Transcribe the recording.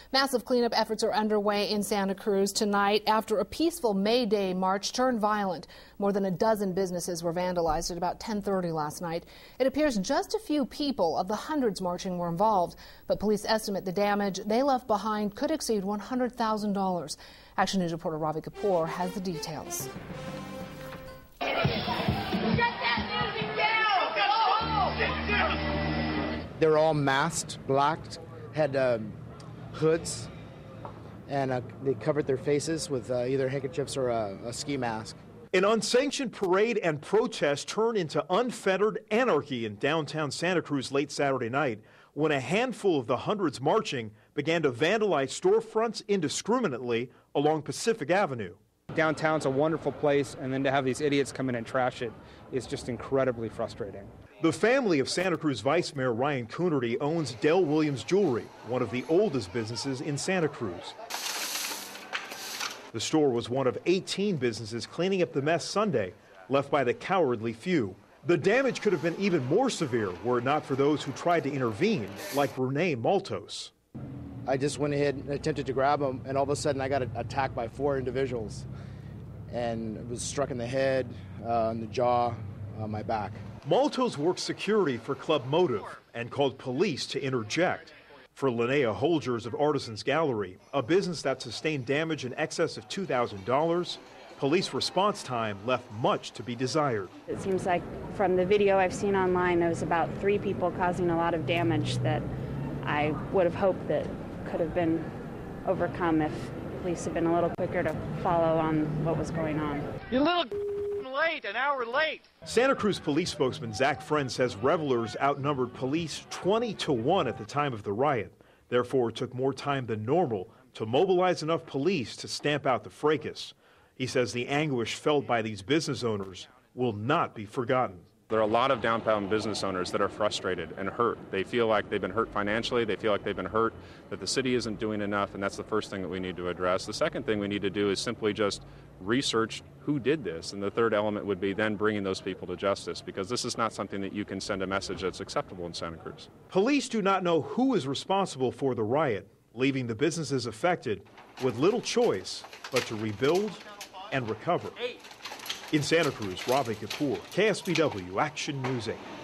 Massive cleanup efforts are underway in Santa Cruz tonight after a peaceful May Day march turned violent. More than a dozen businesses were vandalized at about 10:30 last night. It appears just a few people of the hundreds marching were involved, but police estimate the damage they left behind could exceed $100,000. Action News reporter Ravi Kapoor has the details. They were all masked, blacked, had hoods, and they covered their faces with either handkerchiefs or a ski mask. An unsanctioned parade and protest turned into unfettered anarchy in downtown Santa Cruz late Saturday night when a handful of the hundreds marching began to vandalize storefronts indiscriminately along Pacific Avenue. Downtown's a wonderful place, and then to have these idiots come in and trash it is just incredibly frustrating. The family of Santa Cruz Vice Mayor Ryan Coonerty owns Del Williams Jewelry, one of the oldest businesses in Santa Cruz. The store was one of 18 businesses cleaning up the mess Sunday, left by the cowardly few. The damage could have been even more severe were it not for those who tried to intervene, like Renee Maltos. I just went ahead and attempted to grab him, and all of a sudden I got attacked by 4 individuals, and was struck in the head, in the jaw, on my back. Maltos worked security for Club Motive and called police to interject. For Linnea Holgers of Artisans Gallery, a business that sustained damage in excess of $2,000, police response time left much to be desired. It seems like from the video I've seen online, there was about 3 people causing a lot of damage that I would have hoped that could have been overcome if police had been a little quicker to follow on what was going on. You're a little late, an hour late. Santa Cruz police spokesman Zach Friend says revelers outnumbered police 20-1 at the time of the riot. Therefore, it took more time than normal to mobilize enough police to stamp out the fracas. He says the anguish felt by these business owners will not be forgotten. There are a lot of downtown business owners that are frustrated and hurt. They feel like they've been hurt financially. They feel like they've been hurt, that the city isn't doing enough, and that's the first thing that we need to address. The second thing we need to do is simply just research who did this, and the third element would be then bringing those people to justice, because this is not something that you can send a message that's acceptable in Santa Cruz. Police do not know who is responsible for the riot, leaving the businesses affected with little choice but to rebuild and recover. In Santa Cruz, Ravi Kapoor, KSBW Action News 8.